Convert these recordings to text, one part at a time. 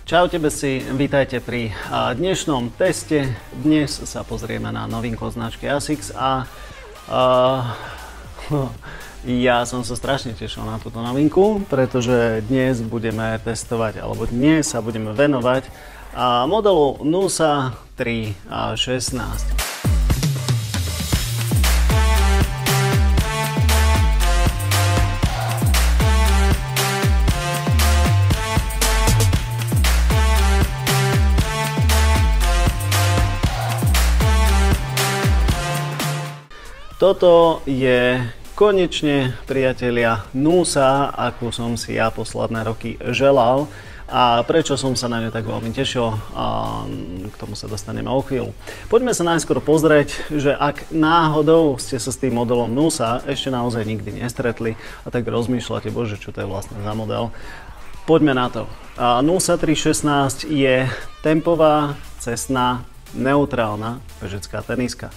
Čaute besci, vítajte pri dnešnom teste. Dnes sa pozrieme na novinku značky ASICS a ja som sa strašne tešil na túto novinku, pretože dnes budeme testovať, alebo dnes sa budeme venovať modelu NUSA 316. Toto je konečne, priatelia, NUSA, akú som si ja posledné roky želal. A prečo som sa na ňu tak veľmi tešil, k tomu sa dostaneme o chvíľu. Poďme sa najskôr pozrieť, že ak náhodou ste sa s tým modelom NUSA ešte naozaj nikdy nestretli a tak rozmýšľate, bože, čo to je vlastne za model. Poďme na to. NUSA 316 je tempová, cestná, neutrálna bežecká teniska.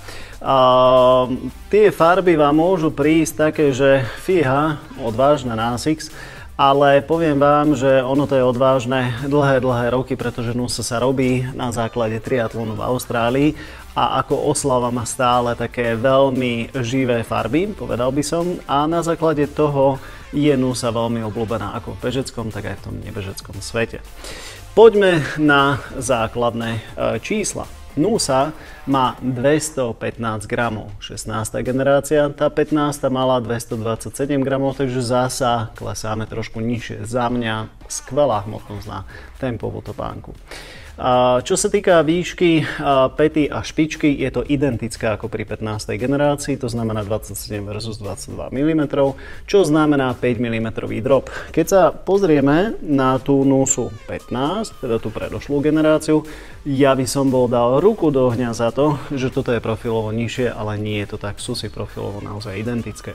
Tie farby vám môžu prísť také, že fíha, odvážne na ASICS, ale poviem vám, že ono to je odvážne dlhé roky, pretože NUSA sa robí na základe triatlonu v Austrálii a ako oslava má stále také veľmi živé farby, povedal by som, a na základe toho je NUSA veľmi obľúbená ako v bežeckom, tak aj v tom nebežeckom svete. Poďme na základné čísla. NUSA má 215 gramov, 16. generácia, tá 15. mala 227 gramov, takže zasa klesáme trošku nižšie. Za mňa skvelá hmotnosť na tempovú topánku. Čo sa týka výšky päty a špičky, je to identické ako pri 15. generácii, to znamená 27 versus 22 mm, čo znamená 5 mm drop. Keď sa pozrieme na tú NUSU 15, teda tú predošlú generáciu, ja by som dal ruku do ohňa za to, že toto je profilovo nižšie, ale nie je to tak, sú si profilovo naozaj identické.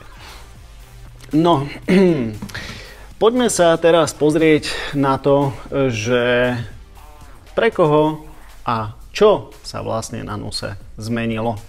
No, poďme sa teraz pozrieť na to, že pre koho a čo sa vlastne na NUSE zmenilo.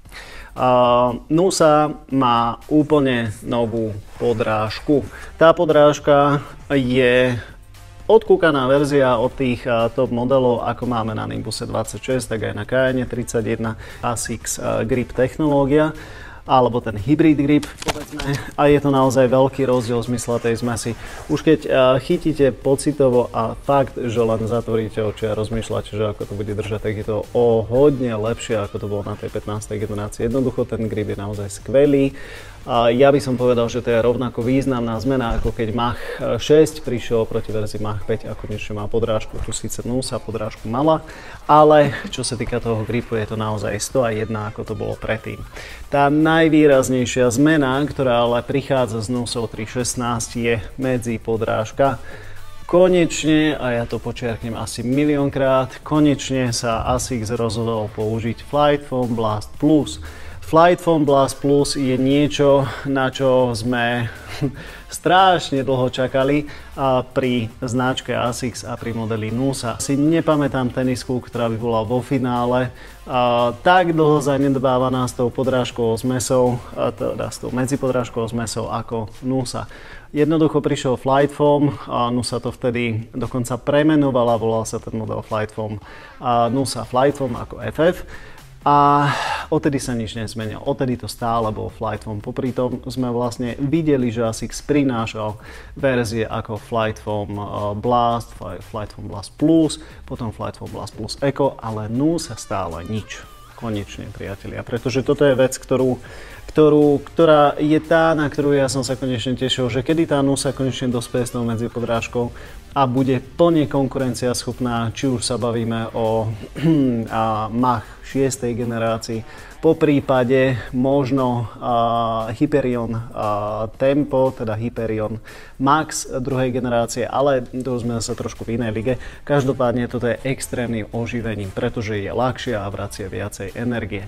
NUSA má úplne novú podrážku. Tá podrážka je odkúkaná verzia od tých top modelov, ako máme na Nimbuse 26, tak aj na Cayenne 31 ASICS Grip technológia, alebo ten hybrid grip, povedzme, a je to naozaj veľký rozdiel v zmysle tej zmesi. Už keď chytíte pocitovo a fakt, že len zatvoríte oči a rozmýšľate, že ako to bude držať, tak je to o hodne lepšie, ako to bolo na tej 15. generácii. Jednoducho ten grip je naozaj skvelý. Ja by som povedal, že to je rovnako významná zmena, ako keď Mach 6 prišiel proti verzii Mach 5 a konečne má podrážku. Tu síce NUSA podrážku mala, ale čo sa týka toho gripu, je to naozaj 101, ako to bolo predtým. Tá najvýraznejšia zmena, ktorá ale prichádza z NUSA 316, je medzipodrážka. Konečne, a ja to počiarknem asi miliónkrát, konečne sa ASICS rozhodol použiť FlightFoam Blast Plus. FlightFoam Blast Plus je niečo, na čo sme strašne dlho čakali pri značke ASICS a pri modeli NUSA. Si nepamätám tenisku, ktorá by bola vo finále tak dlho zanedbávaná s tou podrážkovou zmesou, teda s tou medzipodrážkovou zmesou ako NUSA. Jednoducho prišiel FlightFoam, NUSA to vtedy dokonca premenovala, volal sa ten model FlightFoam NUSA FlightFoam ako FF. A odtedy sa nič nezmenilo, odtedy to stále bol FlightFoam. Popri tom sme vlastne videli, že ASICS prinášal verzie ako FlightFoam Blast, FlightFoam Blast Plus, potom FlightFoam Blast Plus Eco, ale NUSA stále nič. Konečne, priatelia, pretože toto je vec, ktorá je tá, na ktorú ja som sa konečne tešil, že kedy tá NUSA konečne dospeje s tou medzipodrážkou a bude plne konkurenciaschopná, či už sa bavíme o Mach 6. generácii, po prípade možno Hyperion Tempo, teda Hyperion Max 2. generácie, ale to sme sa trošku v inej lige. Každopádne toto je extrémnym oživením, pretože je ľahšia a vracia viacej energie.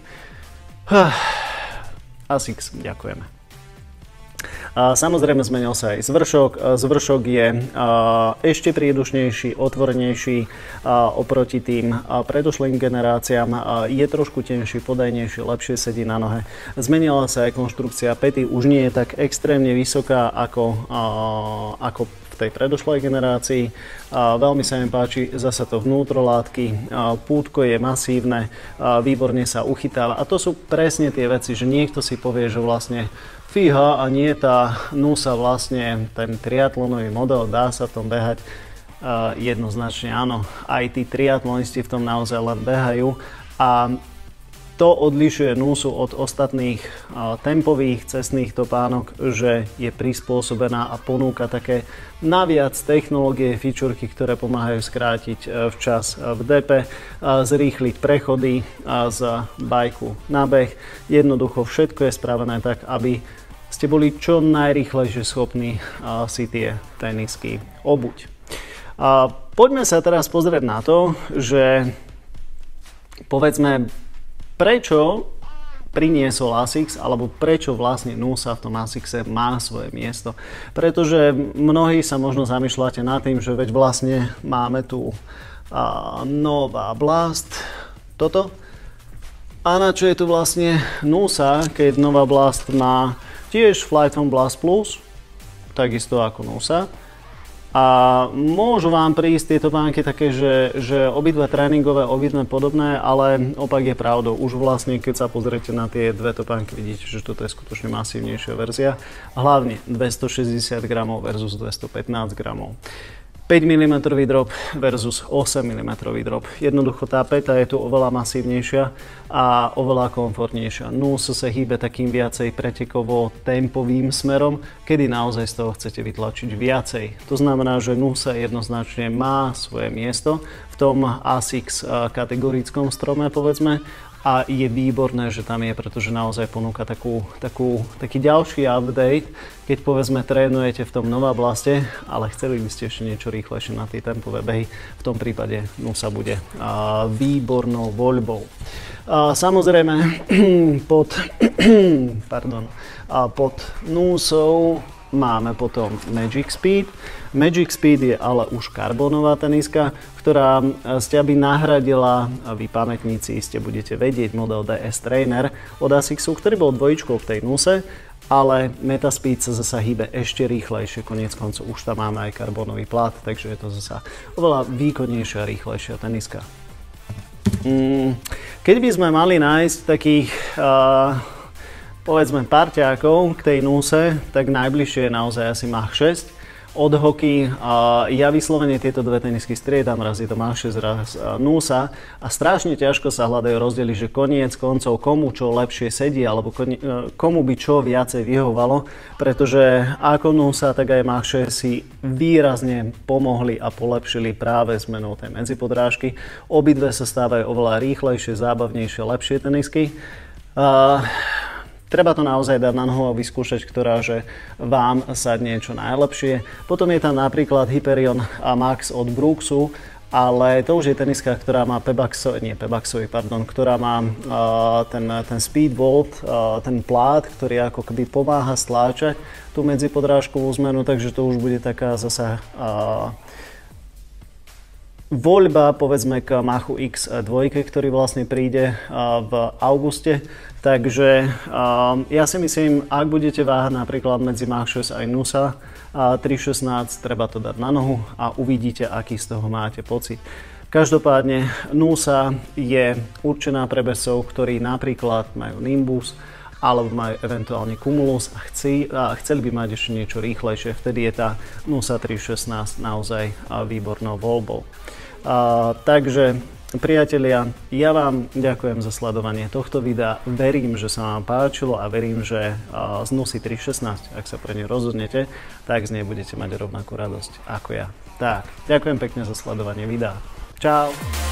ASICS, ďakujeme. Samozrejme zmenil sa aj zvršok. Zvršok je ešte priedušnejší, otvorenejší oproti tým predošlým generáciám. Je trošku tenší, podajnejší, lepšie sedí na nohe. Zmenila sa aj konštrukcia päty, už nie je tak extrémne vysoká ako v tej predošlej generácii. Veľmi sa mi páči zasa to vnútrolátky, pútko je masívne, výborne sa uchytáva a to sú presne tie veci, že niekto si povie, že vlastne fíha, a nie tá Nusa vlastne ten triatlonový model, dá sa v tom behať. Jednoznačne áno, aj tí triatlonisti v tom naozaj len behajú a to odlišuje Nusu od ostatných tempových cestných topánok, že je prispôsobená a ponúka také naviac technológie, fičurky, ktoré pomáhajú skrátiť čas v depe, zrýchliť prechody z bajku na beh. Jednoducho všetko je spravené tak, aby ste boli čo najrýchlejšie schopní si tie tenisky obuť. Poďme sa teraz pozrieť na to, že povedzme, prečo priniesol ASICS, alebo prečo vlastne Nusa v tom ASICSe má svoje miesto. Pretože mnohí sa možno zamýšľate nad tým, že veď vlastne máme tu Nova Blast, toto. A na čo je tu vlastne Nusa, keď Nova Blast má tiež Flighton Blast Plus, takisto ako Nusa. A môžu vám prísť tieto topánky také, že obidve tréningové, obidve podobné, ale opak je pravdou. Už vlastne, keď sa pozriete na tie dve topánky, vidíte, že toto je skutočne masívnejšia verzia. Hlavne 260 gramov versus 215 gramov. 5 mm drop versus 8 mm drop. Jednoducho tá päta je tu oveľa masívnejšia a oveľa komfortnejšia. Nusa sa hýbe takým viacej pretekovo tempovým smerom, kedy naozaj z toho chcete vytlačiť viacej. To znamená, že Nusa jednoznačne má svoje miesto v tom ASICS kategorickom strome, povedzme, a je výborné, že tam je, pretože naozaj ponúka taký ďalší update, keď povedzme trénujete v tom Nova Blaste, ale chceli by ste ešte niečo rýchlejšie na tie tempové behy, v tom prípade Nusa bude výbornou voľbou. Samozrejme pod Nusou máme potom Magic Speed. Magic Speed je ale už karbónová teniska, ktorá ste aby nahradila, vy pamätníci ste budete vedieť, model DS Trainer od ASICSu, ktorý bol dvojičkou v tej Nuse, ale Metaspeed sa zasa hýbe ešte rýchlejšie, koniec koncov už tam máme aj karbónový plát, takže je to zasa oveľa výkonnejšia a rýchlejšia teniska. Keď by sme mali nájsť takých povedzme parťákov k tej Nuse, tak najbližšie je naozaj asi Mach 6 od Hoki. Ja vyslovene tieto dve tenisky striedam, raz je to Mach 6, raz Nusa a strašne ťažko sa hľadajú rozdiely, že koniec koncov komu čo lepšie sedí alebo komu by čo viacej vyhovovalo, pretože ako Nusa, tak aj Mach 6 si výrazne pomohli a polepšili práve zmenou tej medzipodrážky. Obidve sa stávajú oveľa rýchlejšie, zábavnejšie, lepšie tenisky. Treba to naozaj dať na nohu a vyskúšať, ktorá že vám sadne čo najlepšie. Potom je tam napríklad Hyperion Max od Brooksu, ale to už je teniska, ktorá má ktorá má ten Speedbolt, ten plát, ktorý ako keby pomáha stláčať tú medzipodrážkovú zmenu, takže to už bude taká zasa voľba povedzme k Machu X2, ktorý vlastne príde v auguste. Takže ja si myslím, ak budete váhať napríklad medzi Mach 6 aj Nusa 3.16, treba to dať na nohu a uvidíte, aký z toho máte pocit. Každopádne Nusa je určená pre bežcov, ktorí napríklad majú Nimbus alebo majú eventuálne Cumulus a chceli by mať ešte niečo rýchlejšie, vtedy je tá Nusa 3.16 naozaj výbornou voľbou. Takže priatelia, ja vám ďakujem za sledovanie tohto videa, verím, že sa vám páčilo a verím, že z Nusy 3.16, ak sa pre ne rozhodnete, tak z nej budete mať rovnakú radosť ako ja. Tak, ďakujem pekne za sledovanie videa. Čau!